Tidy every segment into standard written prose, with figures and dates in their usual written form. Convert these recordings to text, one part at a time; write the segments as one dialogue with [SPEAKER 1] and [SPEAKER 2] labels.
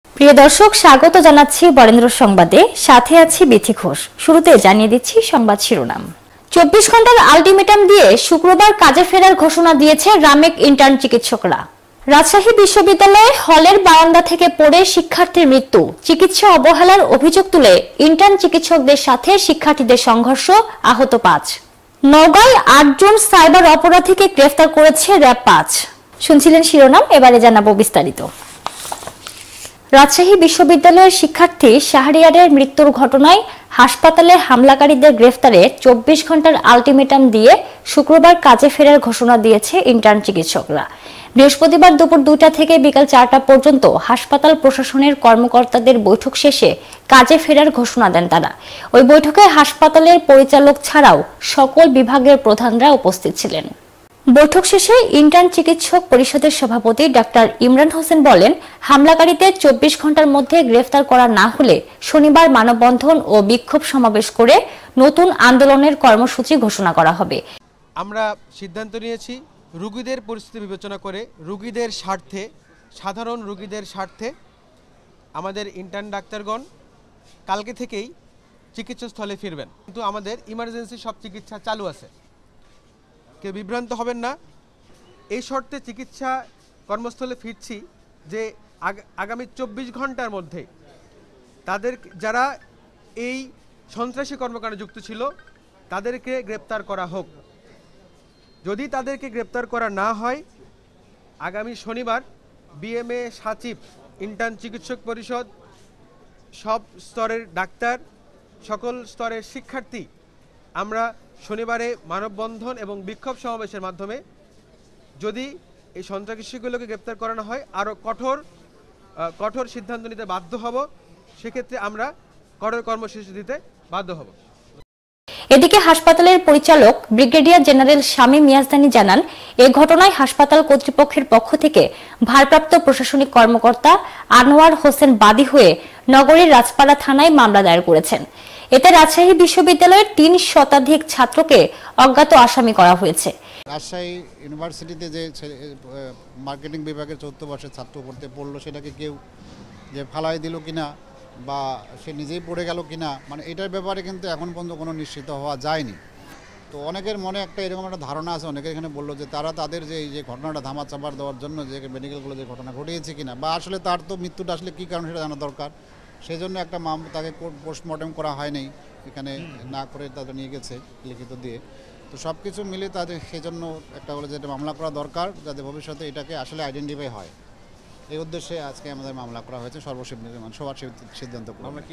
[SPEAKER 1] প্রিয় দর্শক, স্বাগত জানাচ্ছি বরেন্দ্র সংবাদে। সাথে আছি বিথি ঘোষ। শুরুতে জানিয়ে দিচ্ছি সংবাদ শিরোনাম। 24 ঘন্টার আলটিমেটাম দিয়ে শুক্রবার কাজে ফেরার ঘোষণা দিয়েছে রামেক ইন্টার্ন চিকিৎসকরা। রাজশাহী বিশ্ববিদ্যালয়ে হলের বারান্দা থেকে পড়ে শিক্ষার্থীর মৃত্যু, চিকিৎসা অবহেলার অভিযোগ তুলে ইন্টার্ন চিকিৎসকদের সাথে শিক্ষার্থীদের সংঘর্ষ, আহত 5। নওগাঁয় 8 জন সাইবার অপরাধীকে গ্রেফতার করেছে র্যাব 5। শুনছিলেন শিরোনাম, এবারে জানাবো বিস্তারিত। রাজশাহী বিশ্ববিদ্যালয়ের শিক্ষার্থী শাহরিয়ারের মৃত্যুর ঘটনায় হাসপাতালে হামলাকারীদের গ্রেফতারে 24 ঘন্টার আলটিমেটাম দিয়ে শুক্রবার কাজে ফেরার ঘোষণা দিয়েছে ইন্টার্ন চিকিৎসকরা। বৃহস্পতিবার দুপুর 2টা থেকে বিকাল 4টা পর্যন্ত হাসপাতাল প্রশাসনের কর্মকর্তাদের বৈঠক শেষে কাজে ফেরার ঘোষণা দেন তারা। ওই বৈঠকে হাসপাতালের পরিচালক ছাড়াও সকল বিভাগের প্রধানরা উপস্থিত ছিলেন। বৈঠক শেষে ইন্টার্ন চিকিৎসক পরিষদের সভাপতি ডাক্তার ইমরান হোসেন বলেন, হামলাকারীদের 24 ঘন্টার মধ্যে গ্রেফতার করা না হলে শনিবার মানববন্ধন ও বিক্ষোভ সমাবেশ করে নতুন আন্দোলনের কর্মসূচি ঘোষণা করা হবে।
[SPEAKER 2] আমরা সিদ্ধান্ত নিয়েছি রোগীদের পরিস্থিতি বিবেচনা করে রোগীদের স্বার্থে, সাধারণ রোগীদের স্বার্থে আমাদের ইন্টার্ন ডাক্তারগণ কালকে থেকেই চিকিৎসাস্থলে ফিরবেন। কিন্তু আমাদের ইমার্জেন্সি সব চিকিৎসা চালু আছে, কেউ বিভ্রান্ত হবেন না। এই শর্তে চিকিৎসা কর্মস্থলে ফিরছি যে আগামী 24 ঘন্টার মধ্যে তাদের যারা এই সন্ত্রাসী কর্মকাণ্ডে যুক্ত ছিল তাদেরকে গ্রেপ্তার করা হোক। যদি তাদেরকে গ্রেপ্তার করা না হয়, আগামী শনিবার বিএমএ সচিব, ইন্টার্ন চিকিৎসক পরিষদ, সব স্তরের ডাক্তার, সকল স্তরের শিক্ষার্থী আমরা শনিবারে মানববন্ধন এবং বিক্ষোভ সমাবেশের মাধ্যমে যদি এই সন্ত্রাসীগুলোকে গ্রেপ্তার করানো হয় আরও কঠোর সিদ্ধান্ত নিতে বাধ্য হব। সেক্ষেত্রে আমরা কঠোর কর্মসূচি দিতে বাধ্য হব।
[SPEAKER 1] এদিকে হাসপাতালের পরিচালক ব্রিগেডিয়ার জেনারেল শামীম ইয়াজদানী জানান, এ ঘটনায় হাসপাতাল কর্তৃপক্ষের পক্ষ থেকে ভারপ্রাপ্ত প্রশাসনিক কর্মকর্তা আনোয়ার হোসেন বাদী হয়ে নগরীর রাজপাড়া থানায় মামলা দায়ের করেছেন। এতে রাজশাহী বিশ্ববিদ্যালয়ের 3 শতাধিক ছাত্রকে অজ্ঞাত আসামি করা হয়েছে।
[SPEAKER 3] রাজশাহী ইউনিভার্সিটিতে যে মার্কেটিং বিভাগের 4th বর্ষের ছাত্র পড়তে পড়লো, সেটাকে কেউ যে ফালাই দিল কিনা বা সে নিজেই পড়ে গেল কিনা, মানে এটার ব্যাপারে কিন্তু এখন পর্যন্ত কোনো নিশ্চিত হওয়া যায়নি। তো অনেকের মনে একটা এরকম একটা ধারণা আছে, অনেকে এখানে বললো যে তারা তাদের যে এই যে ঘটনাটা ধামাচাপা দেওয়ার জন্য যে মেডিকেলগুলো যে ঘটনা ঘটিয়েছে কিনা, বা আসলে তার তো মৃত্যুটা আসলে কী কারণ সেটা জানা দরকার। সেই জন্য একটা তাকে পোস্টমর্টেম করা হয়নি, এখানে না করে তাদের নিয়ে গেছে লিখিত দিয়ে। তো সব কিছু মিলে তাদের সেই জন্য একটা বলে যে মামলা করা দরকার, যাতে ভবিষ্যতে এটাকে আসলে আইডেন্টিফাই হয়। এই উদ্দেশ্যে আজকে আমাদের মামলা করা হয়েছে। সবার সিদ্ধান্ত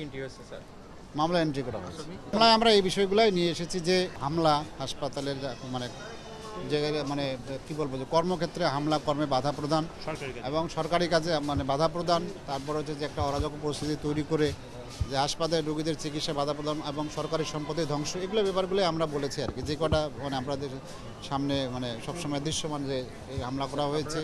[SPEAKER 3] মামলা এন্ট্রি করা হয়েছে। আমরা এই বিষয়গুলোই নিয়ে এসেছি যে হামলা হাসপাতালের মানে মানে কী বলবো, যে কর্মক্ষেত্রে হামলা, কর্মে বাধা প্রদান এবং সরকারি কাজে মানে বাধা প্রদান, তারপর হচ্ছে যে একটা অরাজক পরিস্থিতি তৈরি করে যে হাসপাতালে রোগীদের চিকিৎসা বাধা প্রদান এবং সরকারি সম্পত্তি ধ্বংস, এগুলো ব্যাপারগুলোই আমরা বলেছি আর কি। যে কটা মানে আমাদের সামনে মানে সবসময় দৃশ্যমান যে এই হামলা করা হয়েছে।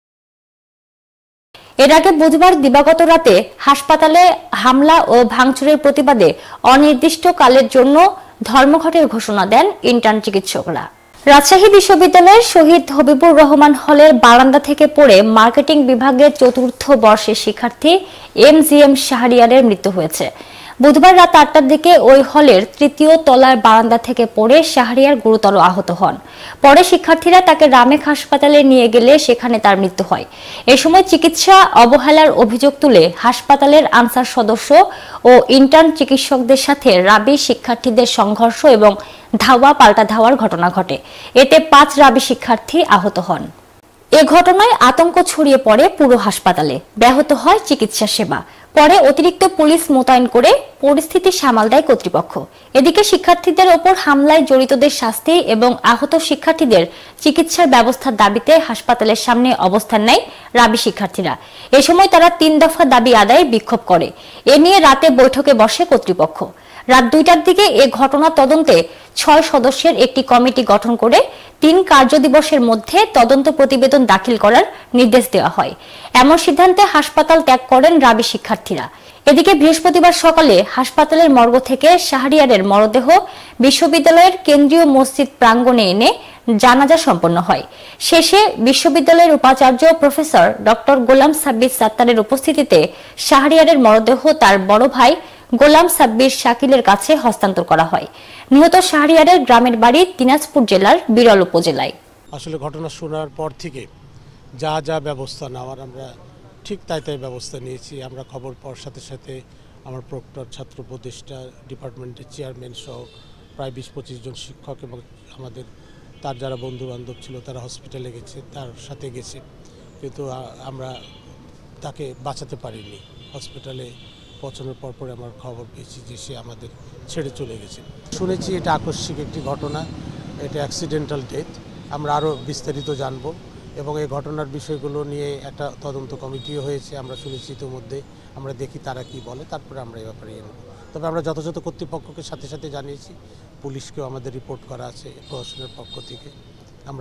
[SPEAKER 1] এর আগে বুধবার দিবাগত রাতে হাসপাতালে হামলা ও ভাঙচুরের প্রতিবাদে অনির্দিষ্টকালের জন্য ধর্মঘটের ঘোষণা দেন ইন্টার্ন চিকিৎসকরা। রাজশাহী বিশ্ববিদ্যালয়ের শহীদ হবিবুর রহমান হলের বারান্দা থেকে পড়ে মার্কেটিং বিভাগের 4th বর্ষের শিক্ষার্থী MGM শাহরিয়ারের মৃত্যু হয়েছে। বুধবার রাত 8টার দিকে ওই হলের 3য় তলার বারান্দা থেকে পড়ে শাহরিয়ার গুরুতর আহত হন। পরে শিক্ষার্থীরা তাকে রামেক হাসপাতালে নিয়ে গেলে সেখানে তার মৃত্যু হয়। এ সময় চিকিৎসা অবহেলার অভিযোগ তুলে হাসপাতালের আনসার সদস্য ও ইন্টার্ন চিকিৎসকদের সাথে রাবি শিক্ষার্থীদের সংঘর্ষ এবং ধাওয়া পাল্টা ধাওয়ার ঘটনা ঘটে। এতে 5 রাবি শিক্ষার্থী আহত হন। এ ঘটনায় আতঙ্ক ছড়িয়ে পড়ে পুরো হাসপাতালে, ব্যাহত হয় চিকিৎসা সেবা। পরে অতিরিক্ত পুলিশ মোতায়েন করে পরিস্থিতি সামাল দেয় কর্তৃপক্ষ। এদিকে শিক্ষার্থীদের ওপর হামলায় জড়িতদের শাস্তি এবং আহত শিক্ষার্থীদের চিকিৎসার ব্যবস্থার দাবিতে হাসপাতালের সামনে অবস্থান নেয় রাবি শিক্ষার্থীরা। এ সময় তারা 3 দফা দাবি আদায়ে বিক্ষোভ করে। এ নিয়ে রাতে বৈঠকে বসে কর্তৃপক্ষ। রাত 2টার দিকে এ ঘটনা তদন্তে 6 সদস্যের একটি কমিটি গঠন করে 3 কার্যদিবসের মধ্যে তদন্ত প্রতিবেদন দাখিল করার নির্দেশ দেওয়া হয়। এমন সিদ্ধান্তে হাসপাতাল ত্যাগ করেন রাবি শিক্ষার্থীরা। এদিকে বৃহস্পতিবার সকালে হাসপাতালের মর্গ থেকে শাহরিয়ারের মরদেহ বিশ্ববিদ্যালয়ের কেন্দ্রীয় মসজিদ প্রাঙ্গণে এনে জানাজা সম্পন্ন হয়। শেষে বিশ্ববিদ্যালয়ের উপাচার্য প্রফেসর ডক্টর গোলাম সাব্বির সাত্তারের উপস্থিতিতে শাহরিয়ারের মরদেহ তার বড় ভাই গোলাম সাব্বির শাকিলের কাছে হস্তান্তর করা হয়। নিহত শাহরিয়ারের গ্রামের বাড়ি দিনাজপুর জেলার বিরল উপজেলায়।
[SPEAKER 4] আসলে ঘটনা শোনার পর থেকে যা যা ব্যবস্থা নেওয়ার আমরা ঠিক তাই ব্যবস্থা নিয়েছি। আমরা খবর পাওয়ার সাথে সাথে আমার প্রক্টর, ছাত্র উপদেষ্টা, ডিপার্টমেন্টের চেয়ারম্যান সহ প্রায় 20-25 জন শিক্ষক এবং আমাদের তার যারা বন্ধু বান্ধব ছিল তারা হসপিটালে গেছে, তার সাথে গেছে, কিন্তু আমরা তাকে বাঁচাতে পারিনি। হসপিটালে পৌঁছানোর পর আমার খবর পেয়েছি যে সে আমাদের ছেড়ে চলে গেছে। শুনেছি এটা আকস্মিক একটি ঘটনা, এটা অ্যাক্সিডেন্টাল ডেথ। আমরা আরও বিস্তারিত জানব এবং এই ঘটনার বিষয়গুলো নিয়ে একটা তদন্ত কমিটিও হয়েছে। আমরা শুনেছি ইতিমধ্যে, আমরা দেখি তারা কি বলে, তারপরে আমরা এই ব্যাপারে নেব। তবে আমরা যথাযথ কর্তৃপক্ষকে সাথে সাথে জানিয়েছি, পুলিশকেও আমাদের রিপোর্ট করা আছে প্রশাসনের পক্ষ থেকে। আমরা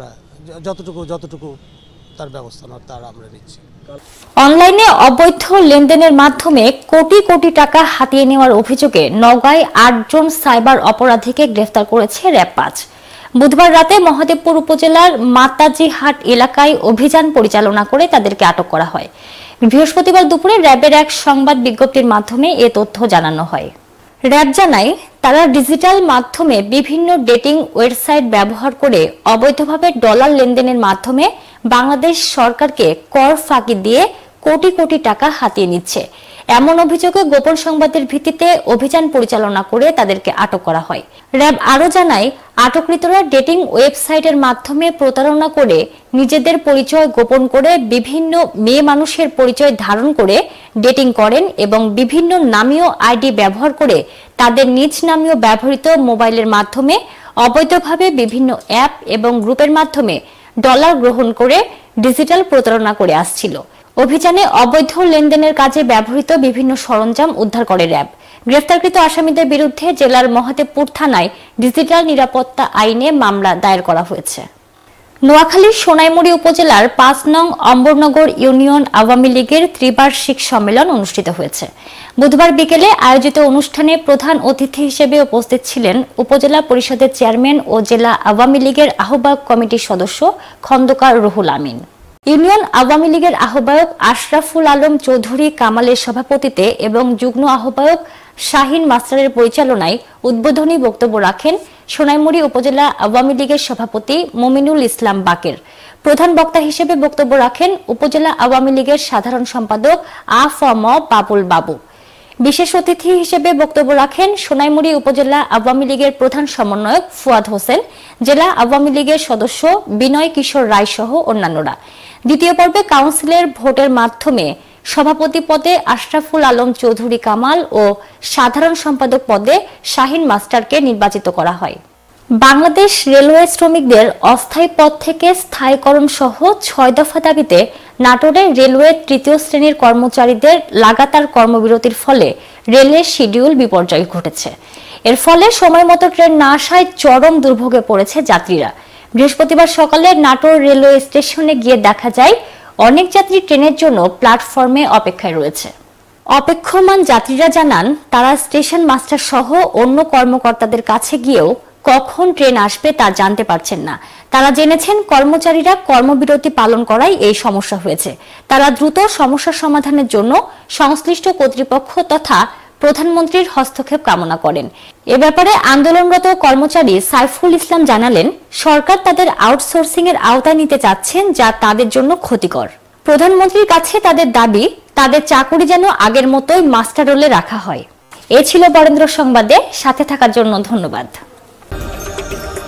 [SPEAKER 4] যতটুকু তার ব্যবস্থা নেওয়ার তার আমরা নিচ্ছি।
[SPEAKER 1] অনলাইনে অবৈধ লেনদেনের মাধ্যমে কোটি কোটি টাকা হাতিয়ে নেওয়ার অভিযোগে নওগাঁয় 8 জন সাইবার অপরাধীকে গ্রেফতার করেছে র‍্যাব 5। বুধবার রাতে মহাদেবপুর উপজেলার মাতাজিহাট এলাকায় অভিযান পরিচালনা করে তাদেরকে আটক করা হয়। বৃহস্পতিবার দুপুরে র‍্যাবের এক সংবাদ বিজ্ঞপ্তির মাধ্যমে এ তথ্য জানানো হয়। র‍্যাব জানায়, তারা ডিজিটাল মাধ্যমে বিভিন্ন ডেটিং ওয়েবসাইট ব্যবহার করে অবৈধভাবে ডলার লেনদেনের মাধ্যমে বাংলাদেশ সরকারকে কর ফাঁকি দিয়ে কোটি কোটি টাকা হাতিয়ে নিচ্ছে। এমন অভিযোগে গোপন সংবাদের ভিত্তিতে অভিযান পরিচালনা করে তাদেরকে আটক করা হয়। র‍্যাব আরও জানায়, আটককৃতরা ডেটিং ওয়েবসাইটের মাধ্যমে প্রতারণা করে নিজেদের পরিচয় গোপন করে বিভিন্ন মেয়ে মানুষের পরিচয় ধারণ করে ডেটিং করেন এবং বিভিন্ন নামীয় আইডি ব্যবহার করে তাদের নিজ নামীয় ব্যবহৃত মোবাইলের মাধ্যমে অবৈধভাবে বিভিন্ন অ্যাপ এবং গ্রুপের মাধ্যমে ডলার গ্রহণ করে ডিজিটাল প্রতারণা করে আসছিল। অভিযানে অবৈধ লেনদেনের কাজে ব্যবহৃত বিভিন্ন সরঞ্জাম উদ্ধার করে র‍্যাব। গ্রেফতারকৃত আসামিদের বিরুদ্ধে জেলার মহাদেবপুর থানায় ডিজিটাল নিরাপত্তা আইনে মামলা দায়ের করা হয়েছে। নোয়াখালীর সোনাইমুড়ি উপজেলার 5 নং অম্বরনগর ইউনিয়ন আওয়ামী লীগের ত্রিবার্ষিক সম্মেলন অনুষ্ঠিত হয়েছে। বুধবার বিকেলে আয়োজিত অনুষ্ঠানে প্রধান অতিথি হিসেবে উপস্থিত ছিলেন উপজেলা পরিষদের চেয়ারম্যান ও জেলা আওয়ামী লীগের আহ্বায়ক কমিটির সদস্য খন্দকার রুহুল আমিন। ইউনিয়ন আওয়ামী লীগের আহ্বায়ক আশরাফুল আলম চৌধুরী কামালের সভাপতিত্বে এবং যুগ্ম আহ্বায়ক শাহিন মাস্টারের পরিচালনায় উদ্বোধনী বক্তব্য রাখেন সোনাইমুড়ি উপজেলা আওয়ামী লীগের সভাপতি মুমিনুল ইসলাম বাকের। প্রধান বক্তা হিসেবে বক্তব্য রাখেন উপজেলা আওয়ামী লীগের সাধারণ সম্পাদক আ.ফ.ম. বাবুল বাবু। বিশেষ অতিথি হিসেবে বক্তব্য রাখেন সোনাইমুড়ি উপজেলা আওয়ামী লীগের প্রধান সমন্বয়ক ফুয়াদ হোসেন, জেলা আওয়ামী লীগের সদস্য বিনয় কিশোর রায় সহ অন্যান্যরা। দ্বিতীয় পর্বে কাউন্সিলের ভোটের মাধ্যমে সভাপতি পদে আশরাফুল আলম চৌধুরী কামাল ও সাধারণ সম্পাদক পদে শাহিন মাস্টারকে নির্বাচিত করা হয়। বাংলাদেশ রেলওয়ে শ্রমিকদের অস্থায়ী পদ থেকে স্থায়ীকরণ সহ 6 দফা দাবিতে নাটোরে রেলওয়ে তৃতীয় শ্রেণীর কর্মচারীদের লাগাতার কর্মবিরতির ফলে রেলের শিডিউল বিপর্যয় ঘটেছে। এর ফলে সময়মতো ট্রেন না আসায় চরম দুর্ভোগে পড়েছে যাত্রীরা। বৃহস্পতিবার সকালে নাটোর রেলওয়ে স্টেশনে গিয়ে দেখা যায় অনেক যাত্রী ট্রেনের জন্য প্ল্যাটফর্মে অপেক্ষায় রয়েছে। অপেক্ষমান যাত্রীরা জানান, তারা স্টেশন মাস্টার সহ অন্য কর্মকর্তাদের কাছে গিয়েও কখন ট্রেন আসবে তা জানতে পারছেন না। তারা জেনেছেন কর্মচারীরা কর্মবিরতি পালন করায় এই সমস্যা হয়েছে। তারা দ্রুত সমস্যার সমাধানের জন্য সংশ্লিষ্ট কর্তৃপক্ষ তথা প্রধানমন্ত্রীর হস্তক্ষেপ কামনা করেন। এ ব্যাপারে আন্দোলনরত কর্মচারী সাইফুল ইসলাম জানালেন, সরকার তাদের আউটসোর্সিং এর আওতায় নিতে চাচ্ছেন, যা তাদের জন্য ক্ষতিকর। প্রধানমন্ত্রীর কাছে তাদের দাবি, তাদের চাকুরি যেন আগের মতোই মাস্টার রোলে রাখা হয়। এ ছিল বরেন্দ্র সংবাদে, সাথে থাকার জন্য ধন্যবাদ।